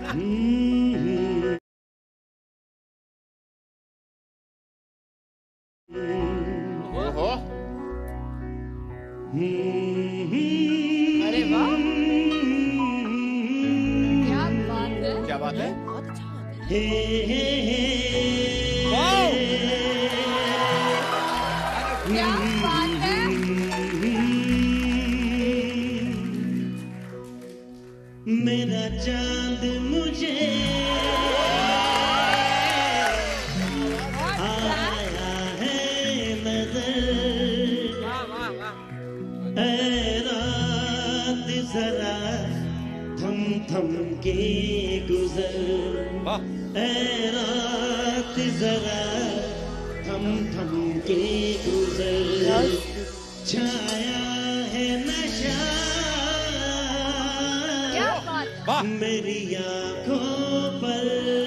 ओहो, अरे वाह, क्या बात है, क्या बात है, बहुत अच्छा बात है। वाओ, क्या बात है। मेरा चांद मुझे आया है नजर, ऐ रात जरा थम थम के गुजर, ऐ रात जरा थम थम के गुजर, छाया है नशा मेरी आँखों पर,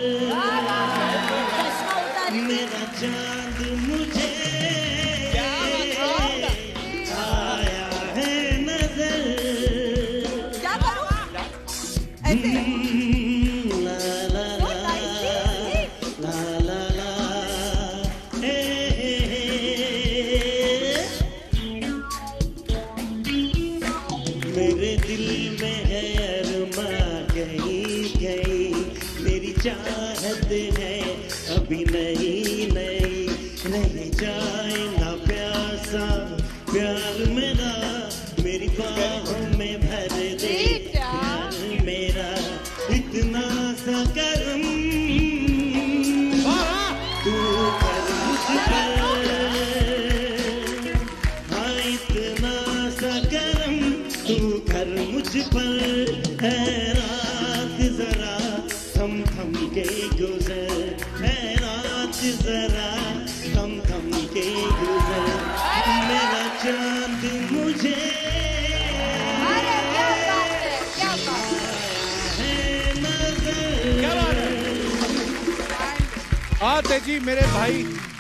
मेरा चांद मुझे आया है नजर, क्या करूं? ऐसे ला ला ला ला ला ला मेरे दिल में है मेरी चाहत है अभी नहीं नहीं रह जाए ना प्यासा प्यार मेरा, मेरी बाहों में भर दे प्यार मेरा, इतना सा करम तू कर मुझ पर, हाँ इतना सा करम तू कर मुझ पर, है रात जरा थम थम के गुजर, है रात जरा थम थम के गुजर, मेरा चांद मुझे क्या बात है नजर। क्या बात है। तेजी मेरे भाई